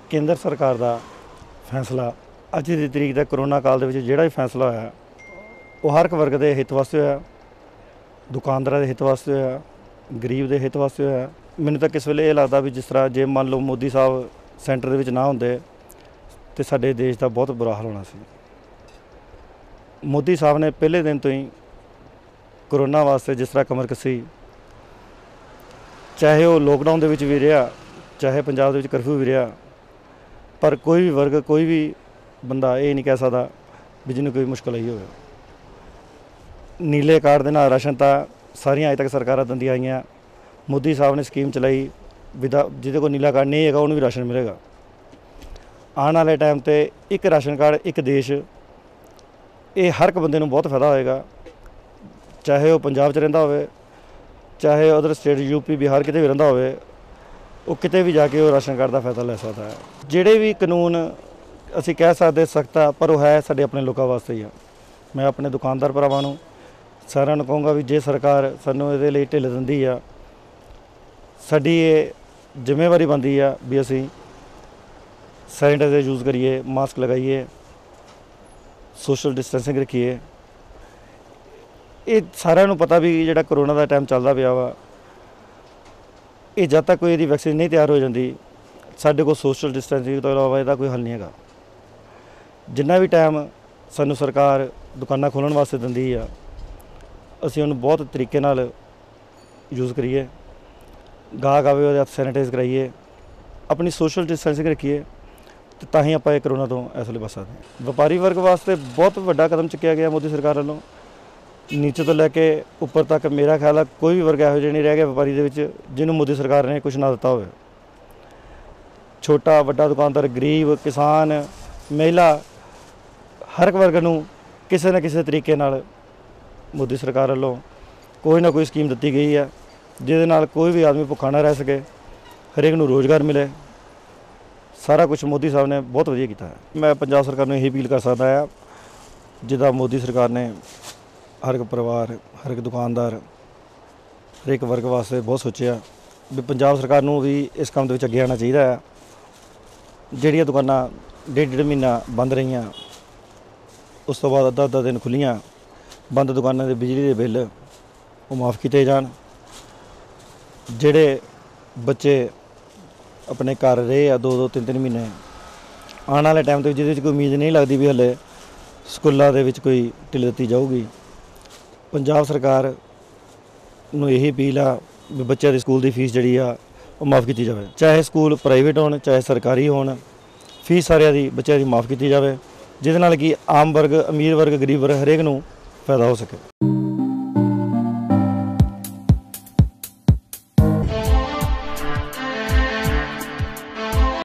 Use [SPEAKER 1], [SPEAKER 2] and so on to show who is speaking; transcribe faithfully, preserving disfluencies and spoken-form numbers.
[SPEAKER 1] केंद्र सरकार का फैसला अज की तरीक तक करोना काल के जोड़ा भी फैसला होया वो हर एक वर्ग के हित वास्ते होया, दुकानदार के हित वास्ते होया, गरीब के हित वास्ते होया। मैनूं तो किस वेले ये लगता भी जिस तरह जे मान लो मोदी साहब सेंटर के ना होंदे तो साडे देश का बहुत बुरा हाल होना सी। मोदी साहब ने पहले दिन तो ही करोना वास्ते जिस तरह कमर कसी, चाहे वो लॉकडाउन दे विच भी रहा, चाहे पंजाब दे विच कर्फ्यू भी रहा, पर कोई भी वर्ग कोई भी बंदा ये नहीं कह सकता भी जिन्हें कोई मुश्किल आई हो। नीले कार्ड दे नाल राशन तो सारियां अज तक सरकारां दिंदियां आईयां। मोदी साहब ने स्कीम चलाई विदा जिहदे कोल नीला कार्ड नहीं है उन्होंने भी राशन मिलेगा। आने वाले टाइम ते एक राशन कार्ड एक देश, ये हर एक बंदे नूं बहुत फायदा होएगा, चाहे वह पंजाब च रहिंदा होवे, चाहे अदर स्टेट यूपी बिहार किते भी रहिंदा होवे, वो किते भी जाके वो राशन कार्ड का फायदा ले सकता है। जिहड़े भी कानून असी कह सकते सख्त आ पर वो है साडे अपने लोगों वास्ते ही आ। मैं अपने दुकानदार भरावां नूं सारिआं नूं कहूँगा भी जे सरकार सानूं इहदे लई ढिल्ल दिंदी आ, साडी ये जिम्मेवारी बनदी आ भी असी सैनिटाइजर यूज़ करिए, मास्क लगाइए, सोशल डिस्टेंसिंग रखिए। ये सारिआं नूं पता भी जिहड़ा करोना का टाइम चलदा पिया वा, ये जद तक कोई इहदी वैक्सीन नहीं तैयार हो जाती साडे कोल सोशल डिस्टेंसिंग तो इलावा इसदा कोई हल नहीं है। जिन्ना भी टाइम सानूं सरकार दुकानां खोलण वास्ते दिंदी आ, असीं उहनूं बहुत तरीके नाल यूज़ करिए, गाहक आवे उहदे हत्थ सैनिटाइज कराइए, अपनी सोशल डिस्टेंसिंग रखिए, तो तां ही आपां इह करोना तो इस वेले बच सकदे हां। व्यापारी वर्ग वास्ते बहुत वड्डा कदम चुक्या गया मोदी सरकार वालों, नीचे तो लैके उपर तक मेरा ख्याल है कोई भी वर्ग इहो जिहा नहीं रह गया व्यापारी दे विच जिन्होंने मोदी सरकार ने कुछ ना दिता हो। छोटा वड्डा दुकानदार, गरीब, किसान, महिला, हर एक वर्ग नूं किसी न किसी तरीके नाल मोदी सरकार वालों कोई ना कोई स्कीम दी गई है जिहदे नाल कोई भी आदमी भुखा ना रह सके, हरेक नूं रोज़गार मिले। सारा कुछ मोदी साहब ने बहुत वधिया कीता है। मैं पंजाब सरकार नूं यही अपील कर सकदा है जिद्दां मोदी सरकार ने हर एक परिवार, हर एक दुकानदार, हर एक वर्ग वास्ते बहुत सोचा भी पंजाब सरकार नूं भी इस काम दे विच अगे आना चाहिए है। जिहड़ियां दुकानां डेढ़ डेढ़ महीना बंद रहियां, उस तो बाद अद्धा अद्धा दिन खुलियां, बंद दुकानां दे बिजली दे बिल वो माफ़ किए जान। जिहड़े बच्चे अपने घर रहे आ दो दो तीन तीन महीने, आने वाले टाइम ते जिहदे विच कोई उम्मीद नहीं लगती भी हले स्कूलों दे विच कोई ढिल्ल दित्ती जाऊगी, पंजाब सरकार नूं यही अपील आ भी बच्चों की स्कूल की फीस जिहड़ी आ वो माफ़ की जाए। चाहे स्कूल प्राइवेट होण चाहे सरकारी होण, फीस सारिਆਂ ਦੀ बच्चों की माफ़ की जाए, जिहदे नाल कि आम वर्ग, अमीर वर्ग, गरीब वर्ग हरेक नूं फायदा हो सके।